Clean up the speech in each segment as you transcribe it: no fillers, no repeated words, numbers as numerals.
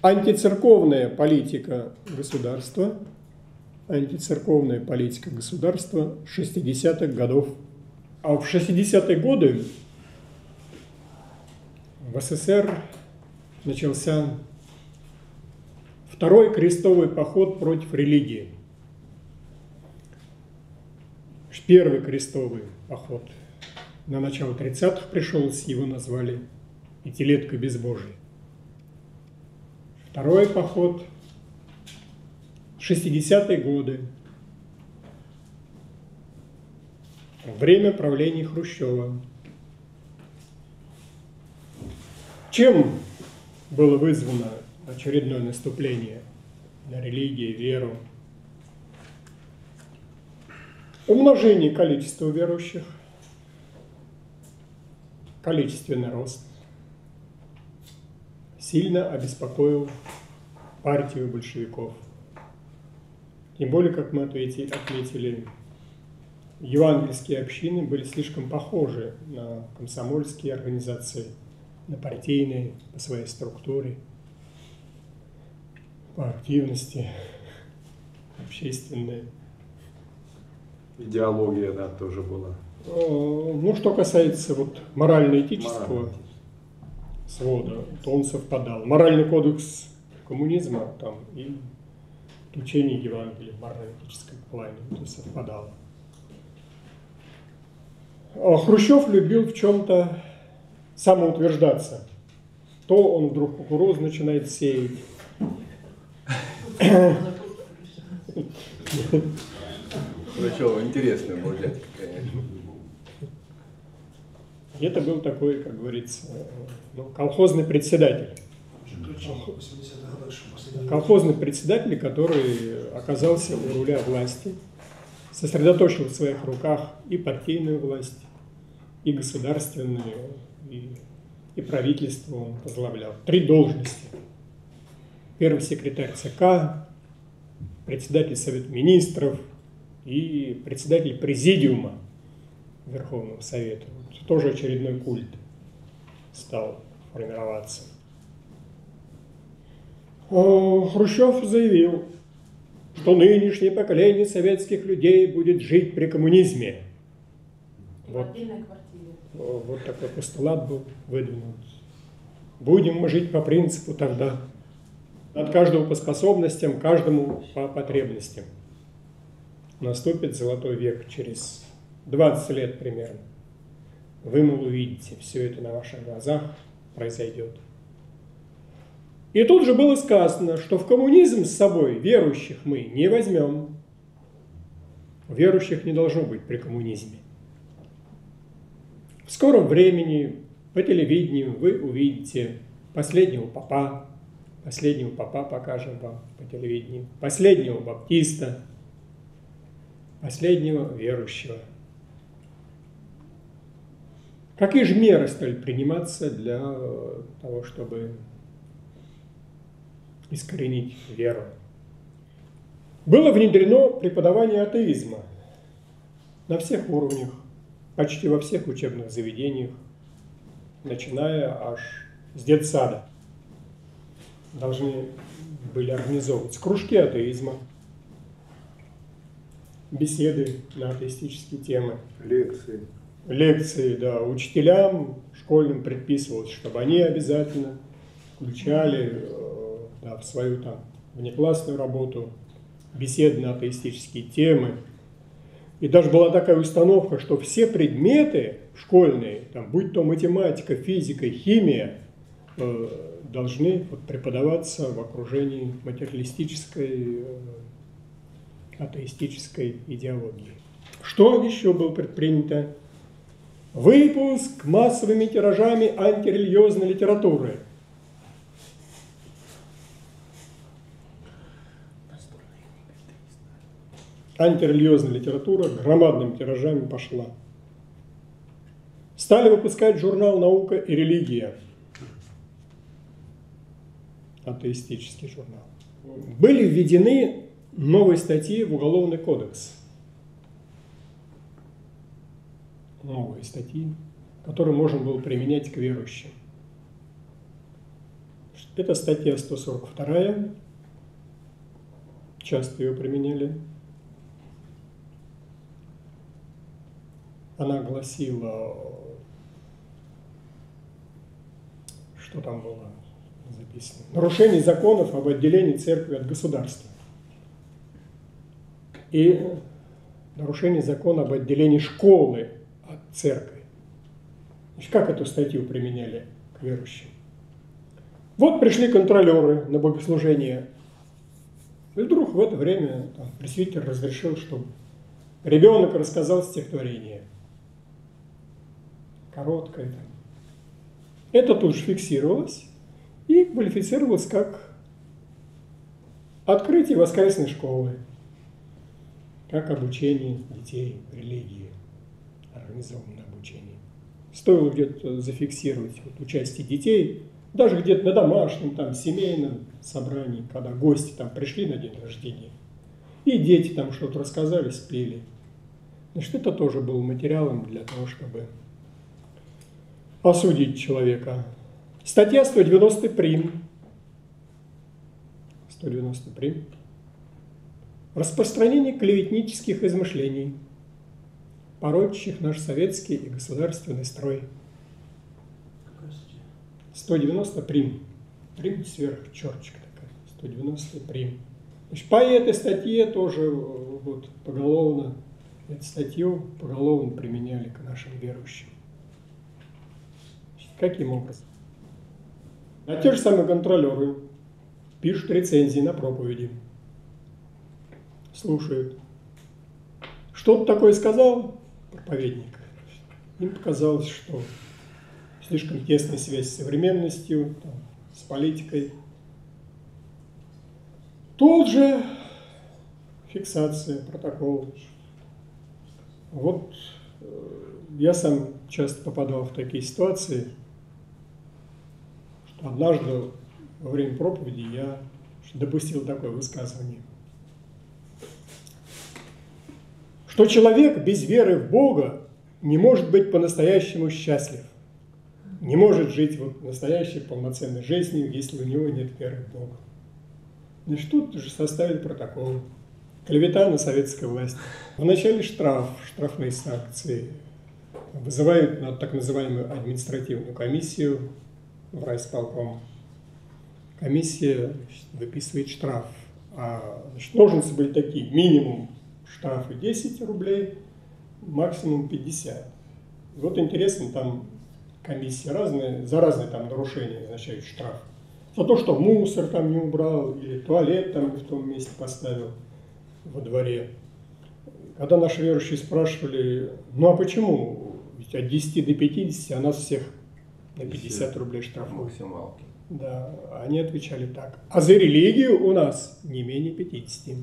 Антицерковная политика государства 60-х годов. А в 60-е годы в СССР начался второй крестовый поход против религии. Первый крестовый поход на начало 30-х пришелся, его назвали «Пятилетка безбожия». Второй поход – 60-е годы, время правления Хрущева. Чем было вызвано очередное наступление на религию, веру? Умножение количества верующих, количественный рост сильно обеспокоил партию большевиков. Тем более, как мы отметили, евангельские общины были слишком похожи на комсомольские организации, на партийные по своей структуре, по активности, общественные. Идеология, да, тоже была. Ну, что касается вот морально-этического свода, то он совпадал. Моральный кодекс коммунизма там и учение Евангелия в морально-этическом плане, то совпадало. Хрущев любил в чем-то самоутверждаться. То он вдруг кукурузу начинает сеять. Хрущев интересный был дядька, конечно. Это был такой, как говорится, колхозный председатель. Колхозный председатель, который оказался у руля власти, сосредоточил в своих руках и партийную власть, и государственную, и правительство он возглавлял. 3 должности. Первый секретарь ЦК, председатель Совета Министров и председатель Президиума Верховного Совета. Тоже очередной культ стал формироваться. Хрущев заявил, что нынешнее поколение советских людей будет жить при коммунизме. Вот такой постулат был выдвинут. Будем мы жить по принципу тогда. От каждого по способностям, каждому по потребностям. Наступит золотой век через 20 лет примерно. Вы, мол, увидите, все это на ваших глазах произойдет. И тут же было сказано, что в коммунизм с собой верующих мы не возьмем. Верующих не должно быть при коммунизме. В скором времени по телевидению вы увидите последнего попа покажем вам по телевидению, последнего баптиста, последнего верующего. Какие же меры стали приниматься для того, чтобы искоренить веру? Было внедрено преподавание атеизма на всех уровнях, почти во всех учебных заведениях, начиная аж с детсада. Должны были организовываться кружки атеизма, беседы на атеистические темы. Лекции, да. Учителям школьным предписывалось, чтобы они обязательно включали в свою внеклассную работу беседы на атеистические темы. И даже была такая установка, что все предметы школьные, будь то математика, физика, химия, должны преподаваться в окружении материалистической, атеистической идеологии. Что еще было предпринято? Выпуск массовыми тиражами антирелигиозной литературы. Антирелигиозная литература громадными тиражами пошла. Стали выпускать журнал «Наука и религия». Атеистический журнал. Были введены новые статьи в Уголовный кодекс. Новые статьи, которые можно было применять к верующим. Это статья 142, часто ее применяли. Она гласила, что там было записано: нарушение законов об отделении церкви от государства и нарушение закона об отделении школы от церкви. Значит, как эту статью применяли к верующим? Вот пришли контролеры на богослужение, и вдруг в это время пресвитер разрешил, чтобы ребенок рассказал стихотворение. Короткое. Это тут же фиксировалось и квалифицировалось как открытие воскресной школы, как обучение детей религии, организованное обучение. Стоило где-то зафиксировать участие детей, даже где-то на домашнем, там, семейном собрании, когда гости там пришли на день рождения, и дети там что-то рассказали, спели. Значит, это тоже было материалом для того, чтобы осудить человека. Статья 190 прим. 190 прим. Распространение клеветнических измышлений, порочащих наш советский и государственный строй. 190 прим. Прим сверху, черточка такая. 190 прим. Значит, по этой статье тоже вот, поголовно, эту статью поголовно применяли к нашим верующим. Значит, каким образом? А те же самые контролеры пишут рецензии на проповеди. Слушают. Что-то такое сказал проповедник. Им показалось, что слишком тесная связь с современностью, там, с политикой. Тут же фиксация, протокол. Вот я сам часто попадал в такие ситуации, что однажды во время проповеди я допустил такое высказывание, что человек без веры в Бога не может быть по-настоящему счастлив, не может жить вот настоящей полноценной жизнью, если у него нет веры в Бога. Значит, тут же составили протокол. Клевета на советскую власть. Вначале штрафные санкции. Вызывают на так называемую административную комиссию в райисполком. Комиссия, значит, выписывает штраф. Значит, ножницы были такие: минимум штрафы 10 рублей, максимум 50. Вот интересно, там комиссии разные, за разные там нарушения назначают штраф. За то, что мусор там не убрал, или туалет там не в том месте поставил во дворе. Когда наши верующие спрашивали, ну а почему? Ведь от 10 до 50, а нас всех на 50 рублей штрафуют. Максималки. Да, они отвечали так: а за религию у нас не менее 50.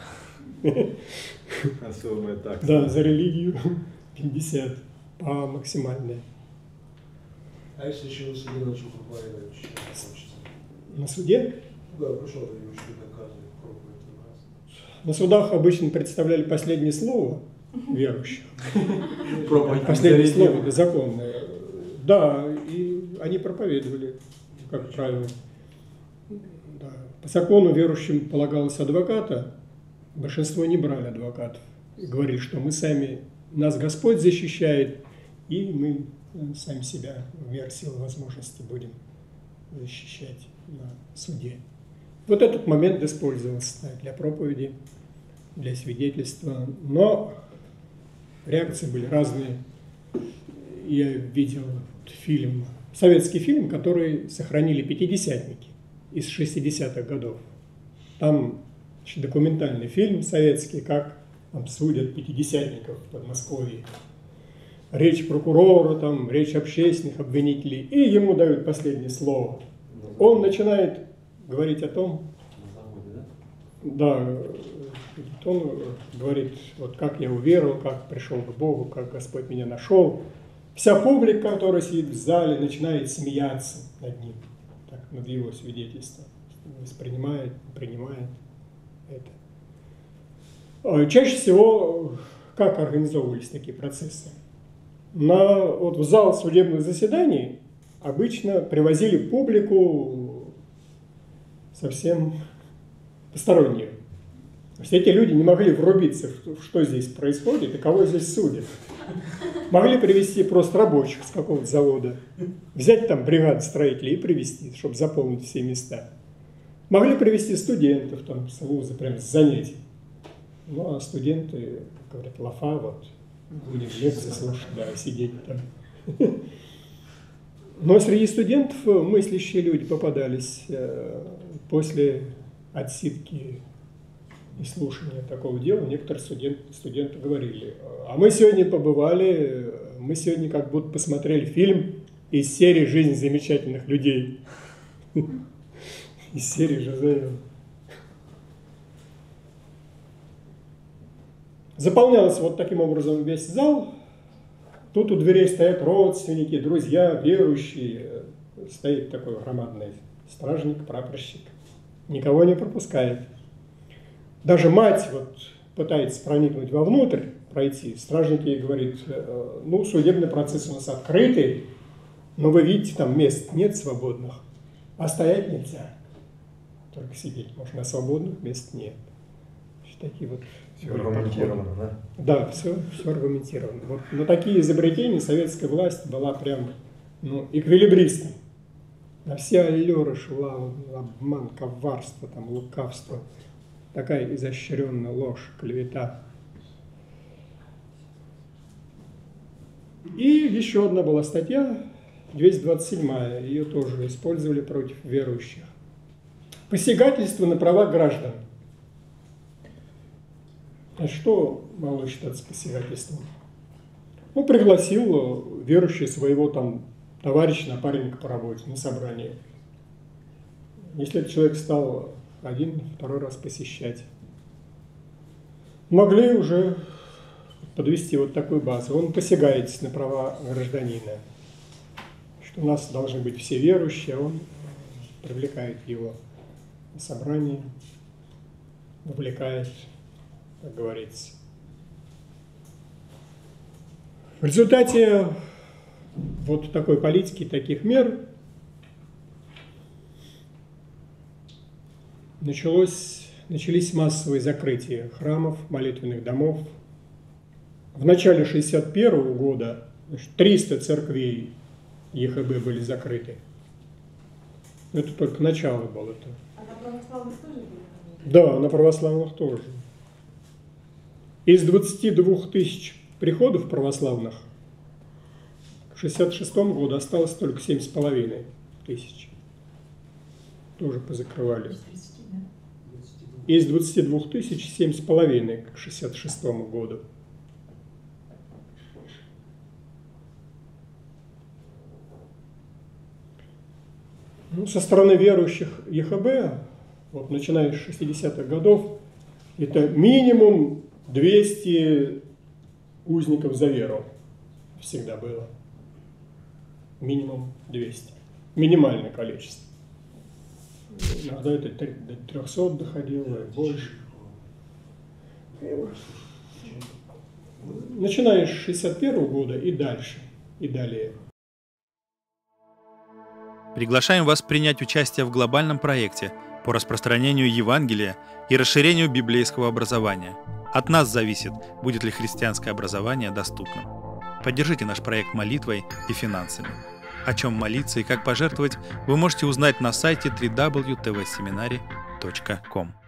Особая такса. Да, за религию 50 по максимальной. А если еще на суде начал проповедовать, что хочется? На суде? Да, пришел верующий доказывает проповедь раз. На судах обычно представляли последнее слово верующих. Проповедь Последнее за религию. слово законное. Да, и они проповедовали, как правило. Да. По закону верующим полагалось адвоката. Большинство не брали адвокатов. И говорили, что мы сами, нас Господь защищает, и мы сами себя в меру силы возможности будем защищать на суде. Вот этот момент использовался для проповеди, для свидетельства. Но реакции были разные. Я видел фильм, советский фильм, который сохранили пятидесятники из 60-х годов. Там документальный фильм советский, как там судят пятидесятников в Подмосковье. Речь прокурора, там, речь общественных обвинителей, и ему дают последнее слово. Он начинает говорить о том, да, он говорит, вот как я уверовал, как пришел к Богу, как Господь меня нашел. Вся публика, которая сидит в зале, начинает смеяться над ним, так, над его свидетельством, воспринимает, принимает это. Чаще всего как организовывались такие процессы? Вот в зал судебных заседаний обычно привозили публику совсем посторонние. То есть эти люди не могли врубиться, что здесь происходит и кого здесь судят. Могли привести просто рабочих с какого-то завода, взять там бригаду строителей и привести, чтобы заполнить все места. Могли привести студентов там с вуза, прям с занятий. Ну, а студенты говорят, лафа, вот, будем лекции слушать, да, сидеть там. Но среди студентов мыслящие люди попадались после отсидки и слушания такого дела. Некоторые студенты говорили, а мы сегодня побывали, мы сегодня как будто посмотрели фильм из серии «Жизнь замечательных людей». Из серии Жизель. Заполнялся вот таким образом весь зал. Тут у дверей стоят родственники, друзья, верующие. Стоит такой громадный стражник, прапорщик. Никого не пропускает. Даже мать вот пытается проникнуть вовнутрь, пройти. Стражник ей говорит, ну, судебный процесс у нас открытый, но вы видите, там мест нет свободных, а стоять нельзя. Только сидеть можно, а свободных мест нет. Такие вот... Все аргументировано, да? Да, все аргументировано. Вот на такие изобретения советская власть была прям эквилибристом. На все аллюры шла обман, коварство, там, лукавство. Такая изощренная ложь, клевета. И еще одна была статья, 227-я, ее тоже использовали против верующих. Посягательство на права граждан. А что могло считаться посягательством? Ну, пригласил верующий своего там товарища, напарника по работе на собрание. Если этот человек стал один, второй раз посещать, могли уже подвести вот такую базу. Он посягает на права гражданина, что у нас должны быть все верующие, а он привлекает его на собрание, вовлекает, как говорится. В результате вот такой политики, таких мер начались массовые закрытия храмов, молитвенных домов. В начале 1961 года 300 церквей ЕХБ были закрыты. Это только начало было. А на православных тоже были? Да, на православных тоже. Из 22 тысяч приходов православных к 1966 году осталось только 7,5 тысяч. Тоже позакрывали. Из 22 тысяч 7,5 к 1966 году. Ну, со стороны верующих ЕХБ, вот, начиная с 60-х годов, это минимум 200 узников за веру всегда было. Минимум 200. Минимальное количество. Иногда это до 300 доходило, и больше. Начиная с 61 года и дальше, и далее. Приглашаем вас принять участие в глобальном проекте по распространению Евангелия и расширению библейского образования. От нас зависит, будет ли христианское образование доступным. Поддержите наш проект молитвой и финансами. О чем молиться и как пожертвовать, вы можете узнать на сайте www.tvseminary.com.